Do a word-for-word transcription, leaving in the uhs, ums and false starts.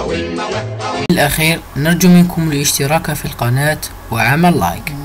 الأخير نرجو منكم الاشتراك في القناة وعمل لايك.